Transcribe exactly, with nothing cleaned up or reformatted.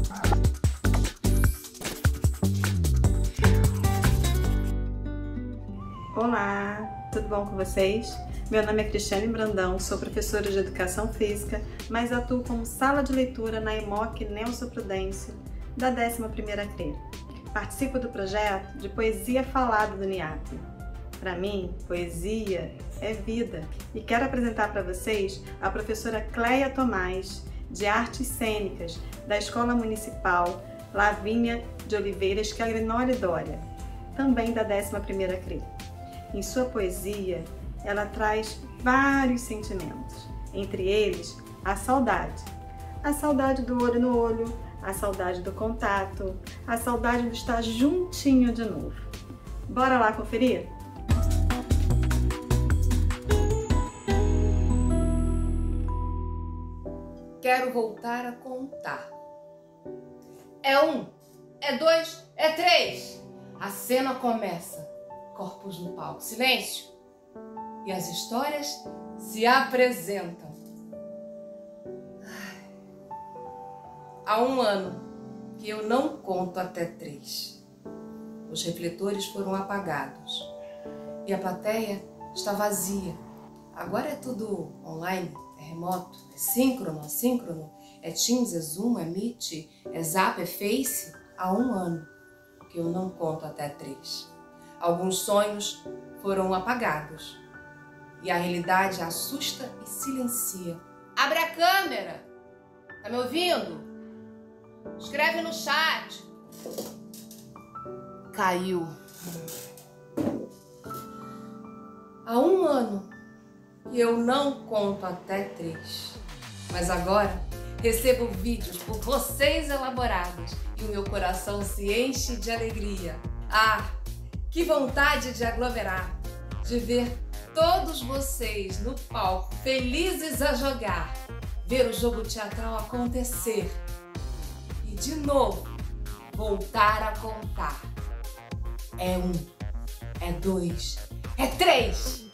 Olá, tudo bom com vocês? Meu nome é Cristiane Brandão, sou professora de Educação Física, mas atuo como sala de leitura na EMOC Nelson Prudêncio, da décima primeira C R E. Participo do projeto de Poesia Falada do NIAP. Para mim, poesia é vida e quero apresentar para vocês a professora Cleia Tomás, de Artes Cênicas, da Escola Municipal Lavínia de Oliveira Scagrinoli Doria, também da décima primeira C R E. Em sua poesia, ela traz vários sentimentos, entre eles a saudade. A saudade do olho no olho, a saudade do contato, a saudade de estar juntinho de novo. Bora lá conferir? Quero voltar a contar. É um, é dois, é três. A cena começa. Corpos no palco. Silêncio. E as histórias se apresentam. Ai. Há um ano que eu não conto até três. Os refletores foram apagados. E a plateia está vazia. Agora é tudo online, é remoto, é síncrono, assíncrono, é Teams, é Zoom, é Meet, é Zap, é Face. Há um ano que eu não conto até três. Alguns sonhos foram apagados e a realidade assusta e silencia. Abre a câmera! Tá me ouvindo? Escreve no chat. Caiu. Há um ano que eu não conto até três, mas agora recebo vídeos por vocês elaborados e o meu coração se enche de alegria. Ah! Que vontade de aglomerar, de ver todos vocês no palco, felizes a jogar, ver o jogo teatral acontecer e, de novo, voltar a contar. É um, é dois, é três!